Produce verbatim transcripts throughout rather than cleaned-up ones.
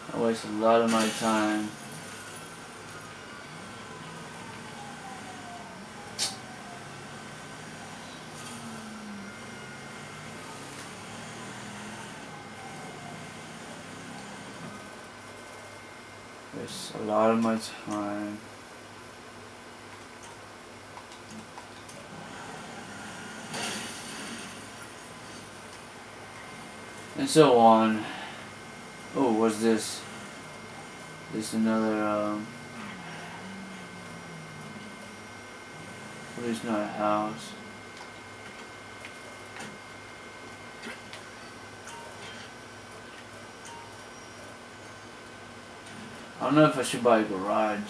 I waste a lot of my time. Waste a lot of my time. And so on. Oh, what's this? This another, um... It's not a house. I don't know if I should buy a garage.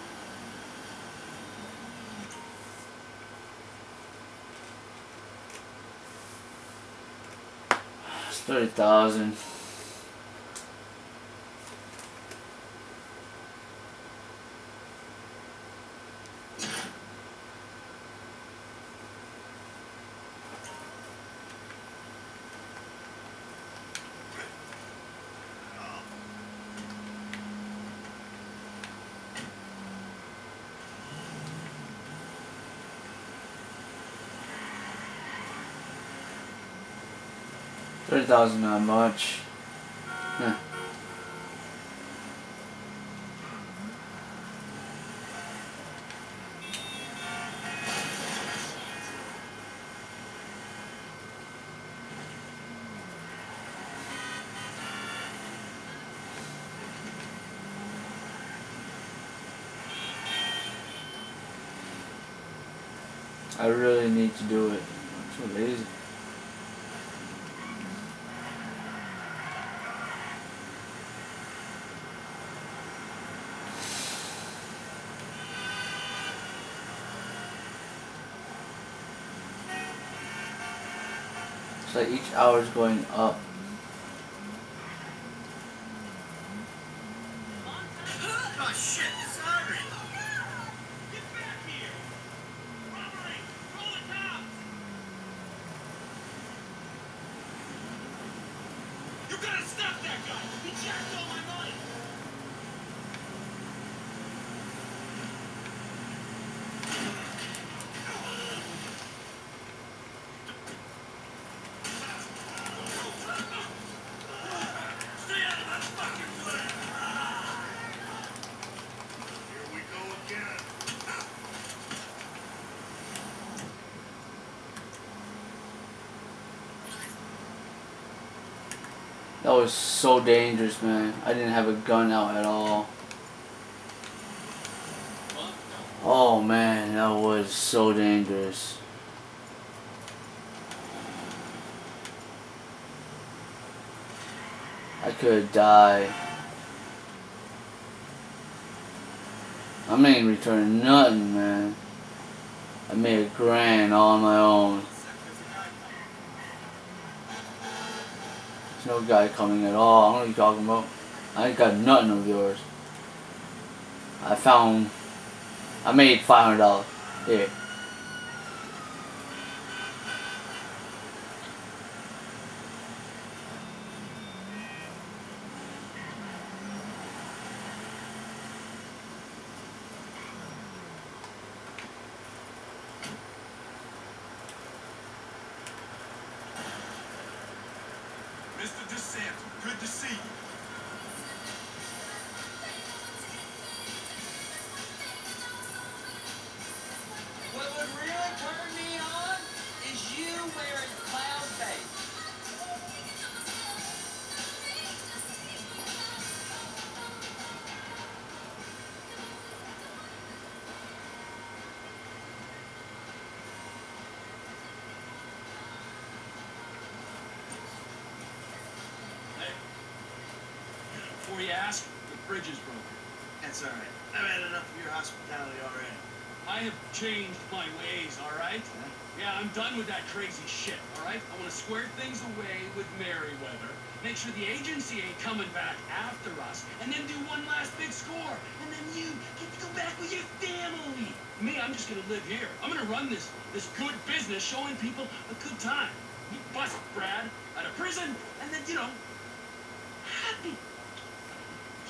It's thirty thousand. Thirty thousand, not much. Huh. I really need to do it. I'm so lazy. It's like each hour is going up. Oh shit, sorry. Get back here. Robbery, roll the cops. You gotta stop that guy. He jacked all my money. That was so dangerous, man. I didn't have a gun out at all. Oh man, that was so dangerous. I could die. I ain't returning nothing, man. I made a grand all on my own. There's no guy coming at all. I don't know what you're talking about. I ain't got nothing of yours. I found... I made five hundred dollars. Here. Mister DeSanto, good to see you. What would really turn me on is you wearing clown face. Before you ask, the bridge is broken. That's all right. I've had enough of your hospitality already. I have changed my ways, all right? Huh? Yeah, I'm done with that crazy shit, all right? I want to square things away with Merriweather, make sure the agency ain't coming back after us, and then do one last big score, and then you get to go back with your family. Me, I'm just gonna live here. I'm gonna run this this good business, showing people a good time. You bust Brad out of prison, and then, you know, happy.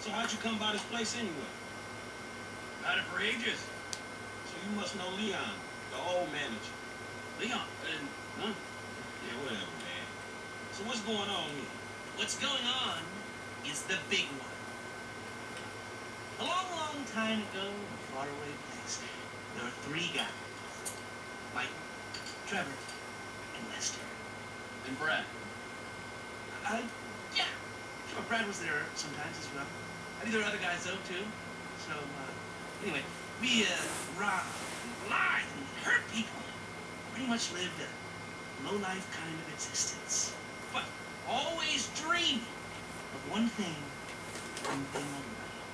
So how'd you come by this place anyway? Had it for ages. So you must know Leon, the old manager. Leon? And, huh? Yeah, whatever, man. So what's going on here? What's going on is the big one. A long, long time ago, in a faraway place, there were three guys. Michael, Trevor, and Lester. And Brad. Uh, yeah. Sure, Brad was there sometimes as well. I mean, there were other guys, though, too. So, uh, anyway, we, uh, robbed, lied, and hurt people. Pretty much lived a low-life kind of existence. But always dreaming of one thing, one thing only.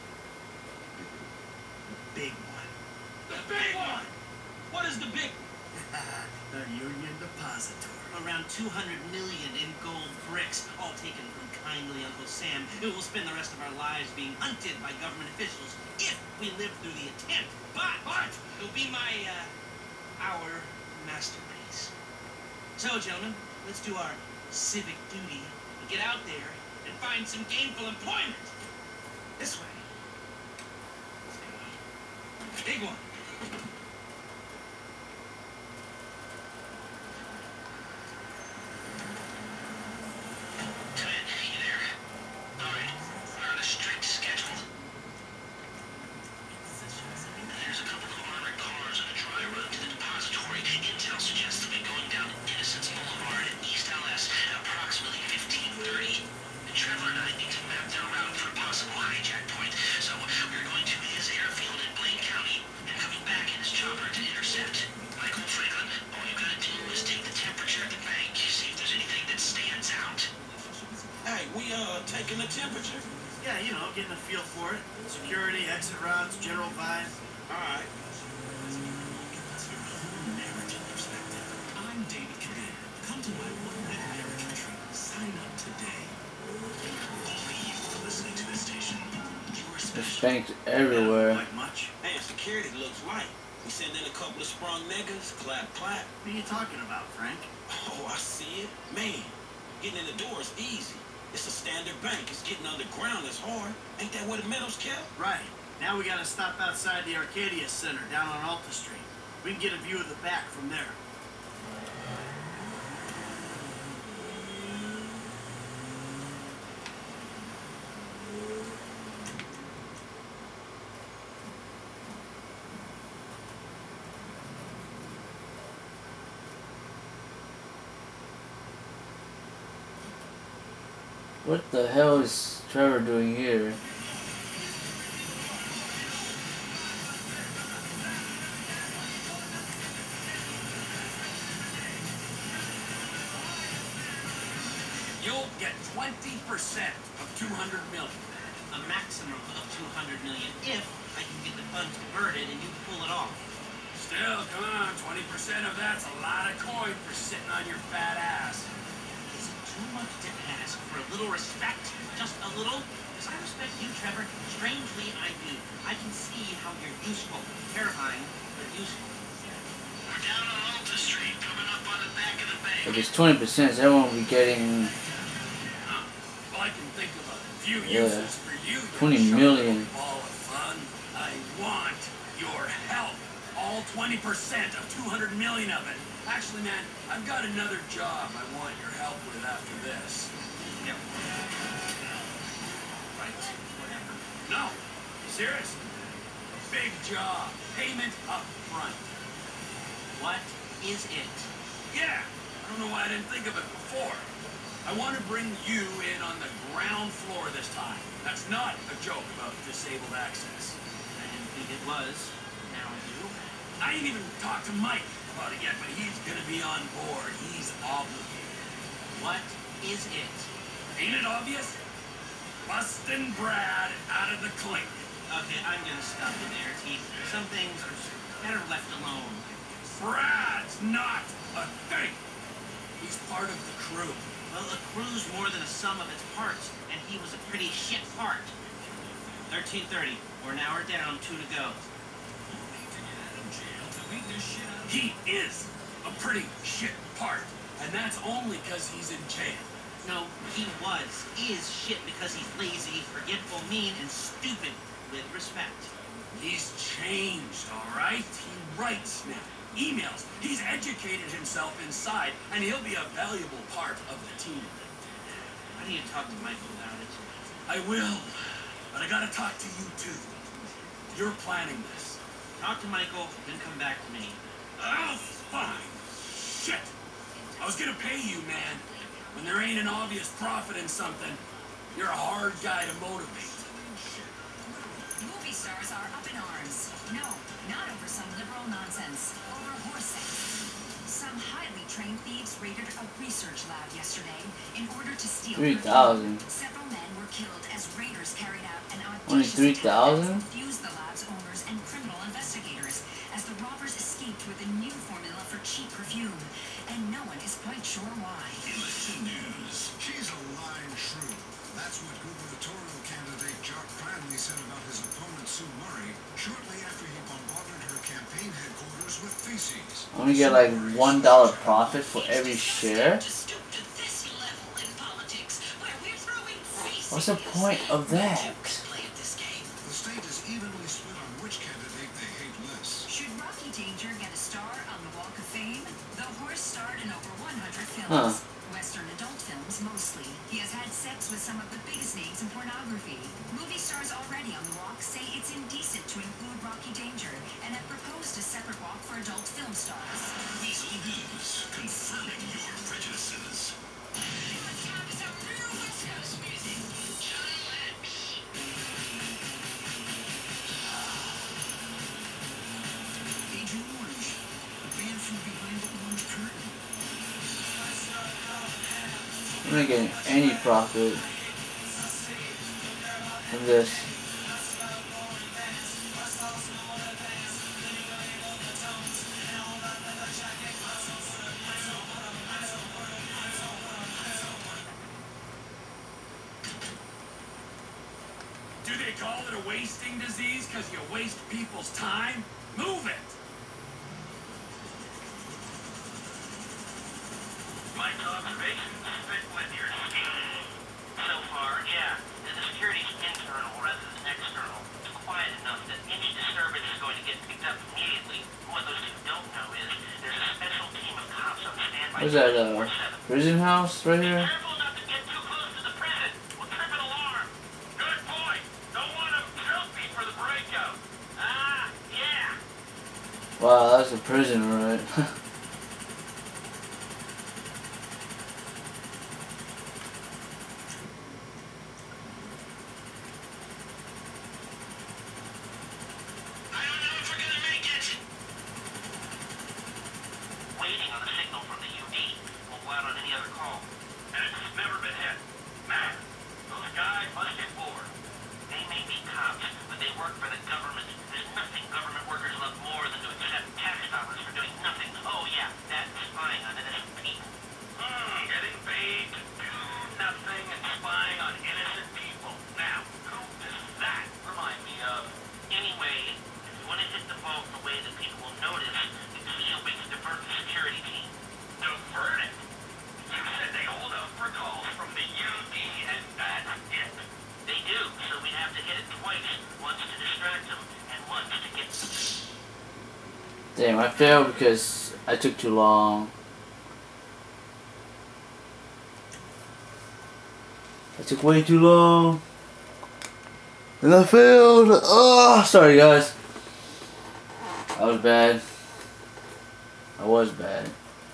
The big one. The big one! What is the big one? The Union Depository. Around two hundred million in gold bricks, all taken from kindly Uncle Sam, who will spend the rest of our lives being hunted by government officials if we live through the attempt. But, but it'll be my, uh, our masterpiece. So, gentlemen, let's do our civic duty and get out there and find some gainful employment. This way. Big one. Taking the temperature. Yeah, you know, getting a feel for it. Security, exit routes, general vibe. All right. I'm David Cadet. Come to my one-red American tree. Sign up today. Only you are listening to this station. You are There's special. banks everywhere. Like much? Man, security looks light. We send in a couple of sprung niggas, clap, clap. What are you talking about, Frank? Oh, I see it. Man, getting in the door is easy. It's a standard bank. It's getting underground that's hard. Ain't that where the metal's kept? Right. Now we gotta stop outside the Arcadia Center down on Alta Street. We can get a view of the back from there. What the hell is Trevor doing here? You'll get twenty percent of two hundred million. A maximum of two hundred million if I can get the funds converted and you pull it off. Still, come on, twenty percent of that's a lot of coin for sitting on your fat ass. Is it too much to ask for a little respect? Just a little? Because I respect you, Trevor. Strangely, I do. I can see how you're useful. Terrifying, but useful. We're down on Alta Street, coming up on the back of the bank. If it's twenty percent, so everyone will be getting Huh. Well, I can think of a few Yeah. uses for you. you twenty million. Ball of fun. I want your help. All twenty percent of two hundred million of it. Actually, man, I've got another job I want your help with after this. Yep. Right, whatever. No, seriously. A big job. Payment up front. What is it? Yeah, I don't know why I didn't think of it before. I want to bring you in on the ground floor this time. That's not a joke about disabled access. I didn't think it was. Now I do. I ain't even talked to Mike about it yet, but he's gonna be on board. He's obligated. What is it? Ain't it obvious? Bustin' Brad out of the clink. Okay, I'm gonna stop you there, Teeth. Some things are just better left alone. Brad's not a thing. He's part of the crew. Well, a crew's more than a sum of its parts, and he was a pretty shit part. thirteen thirty. We're an hour down, two to go. He is a pretty shit part, and that's only because he's in jail. No, he was, is shit because he's lazy, forgetful, mean, and stupid, with respect. He's changed, all right? He writes now, emails. He's educated himself inside, and he'll be a valuable part of the team. Why don't you talk to Michael about it? I will, but I gotta talk to you too. You're planning this. Talk to Michael, then come back to me. Oh, fine. Shit. I was gonna pay you, man. When there ain't an obvious profit in something, you're a hard guy to motivate. Movie stars are up in arms. No, not over some liberal nonsense. Over horse sex. Some highly trained thieves raided a research lab yesterday in order to steal Three thousand. Several men were killed as raiders carried out an Only audacious three attack thousand? that confused the lab's owners and criminal investigators as the robbers escaped with a new formula for cheap perfume. And no one is quite sure why. Election news. She's a lying shrew. That's what gubernatorial candidate Jock Cranley said about his opponent Sue Murray shortly after he bombarded her campaign headquarters with feces. I'm gonna get like one dollar profit for every share. What's the point of that? The state is evenly split on which candidate they hate less. Should Rocky Danger get a star on the Walk of Fame? The horse starred in over one hundred films. Huh. Western adult films, mostly. He has had sex with some of the biggest names in pornography. Movie stars already on the walk say it's indecent to include Rocky Danger and have proposed a separate walk for adult film stars. Weasel News, confirming your prejudices. Agent Orange, the band from behind the orange curtain. I'm not getting any profit from this. Do they call it a wasting disease because you waste people's time? Move it! My observations fit with your scheme. So far, yeah, the security's internal rather than external. It's quiet enough that any disturbance is going to get picked up immediately. What those two don't know is there's a special team of cops on standby. What's that, uh, prison house right Be here? careful not to get too close to the prison. We'll trip an alarm. Good point. Don't want them trophy for the breakout. Ah, yeah. Wow, that's a prison, right? Waiting on a signal from the U D. Won't go out on any other call. And it's never been hit. Man, those guys must get bored. They may be cops, but they work for the government. There's nothing government workers love more than to accept tax dollars for doing nothing. Oh yeah, that's spying on innocent people. Hmm, getting paid to do nothing and spying on innocent people. Now, who does that remind me of? Anyway, if you want to hit the ball the way that people will notice, the key will be to divert the security team. Divert it? You said they hold up for calls from the U D and that's it. They do, so we'd have to hit it twice. Once to distract them, and once to get... Damn, I failed because I took too long. I took way too long. And I failed. Oh, sorry guys. I was bad. I was bad.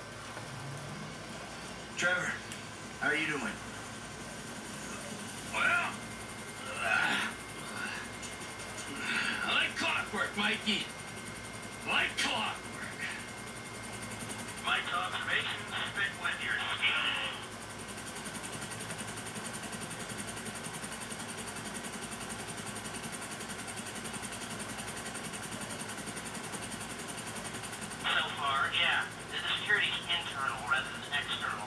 Trevor, how are you doing? Well, uh, like clockwork, Mikey. Like clockwork. My observations fit with your scheme. So far, yeah, the security's internal rather than external.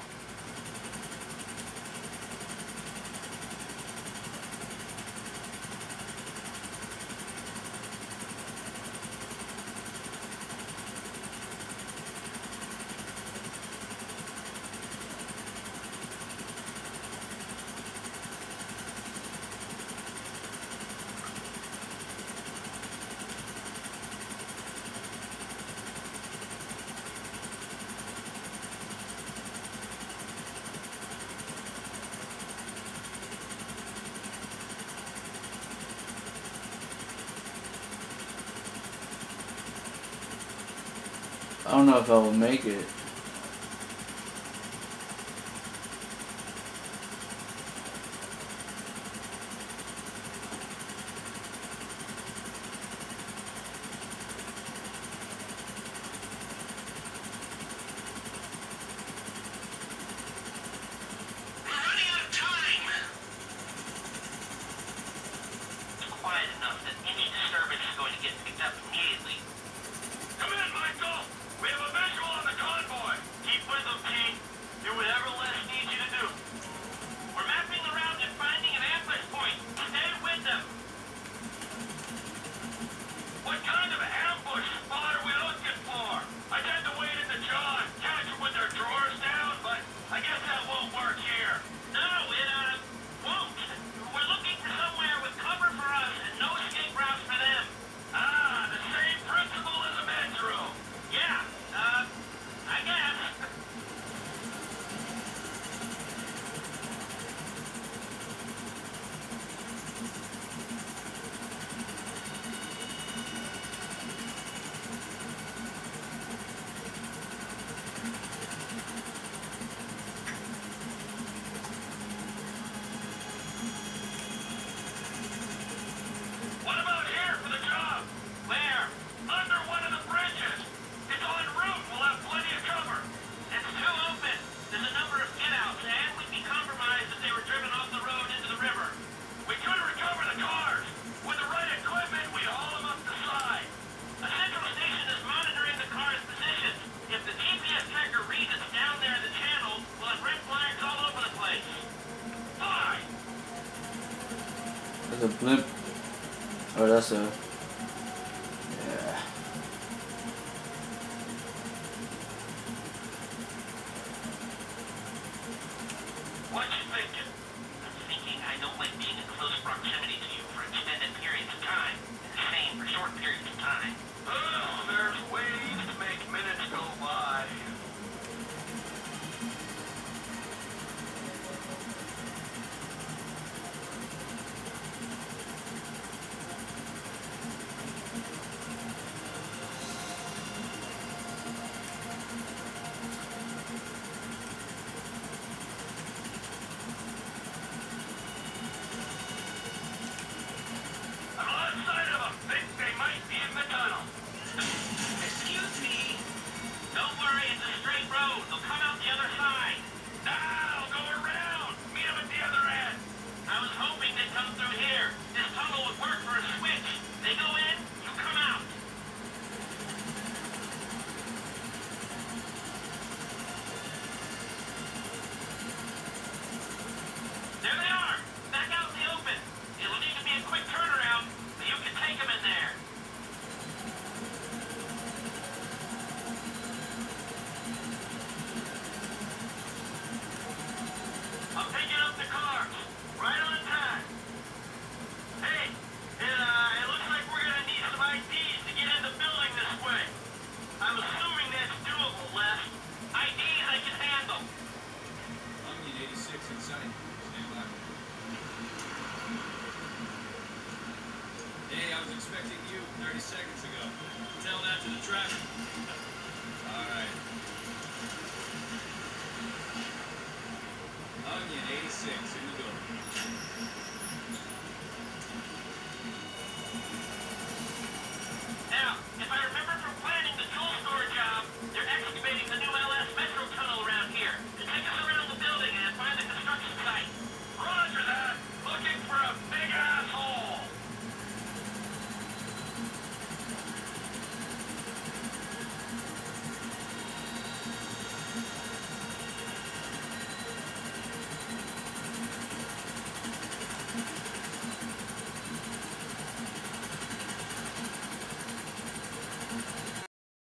I don't know if I will make it. A blimp. Oh, that's a. Yeah. What you thinking? I'm thinking I don't like being in close proximity to you for extended periods of time, and the same for short periods of time. Oh, there's ways to make minutes go by. Hey, I was expecting you thirty seconds ago. Tell that to the traffic.